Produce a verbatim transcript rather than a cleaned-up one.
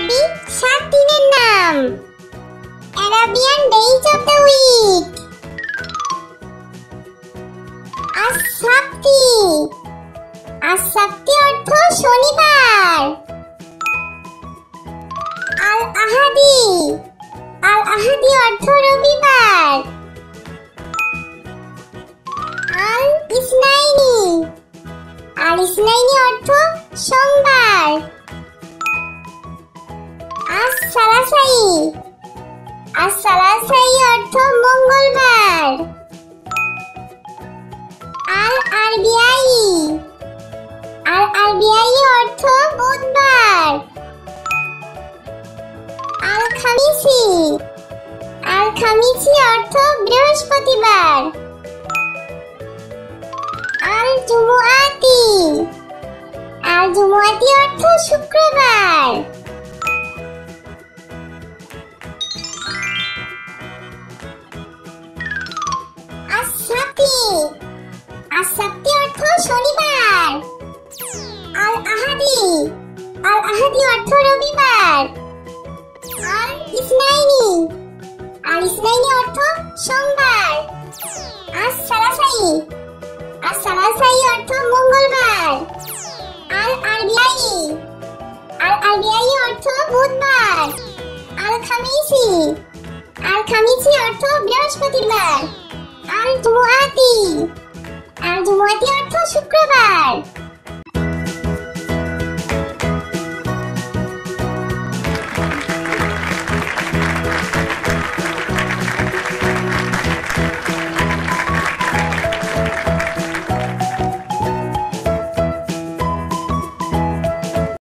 আরবি সাত দিনের নাম। Arabian days of the week. আস-সাবতি। আস-সাবতি অর্থ শনিবার। আল-আহাদি। আল-আহাদি অর্থ রবিবার। আল-ইসনাইনি। আল-ইসনাইনি অর্থ সোমবার। আস-সালাসাই। আস-সালাসাই অর্থ মঙ্গলবার। আল-আরবিয়াই। আল-আরবিয়াই অর্থ বুধবার। আল-খামিসি। আল-খামিসি অর্থ বৃহস্পতিবার। আল-জুমুআতি। আল-জুমুআতি অর্থ শুক্রবার। আস-সাবতি। আস-সাবতি অর্থ শনিবার। আল-আহাদি। আল-আহাদি অর্থ রবিবার। আল-ইসনাইনি। আল-ইসনাইনি অর্থ সোমবার। আস-সালাসাই। আস-সালাসাই অর্থ মঙ্গলবার। আল-আরবিয়াই। আল-আরবিয়াই অর্থ বুধবার। আল-খামিসি। আল-খামিসি অর্থ বৃহস্পতিবার। আল-জুমুআতি। আল-জুমুআতি অর্থ শুক্রবার।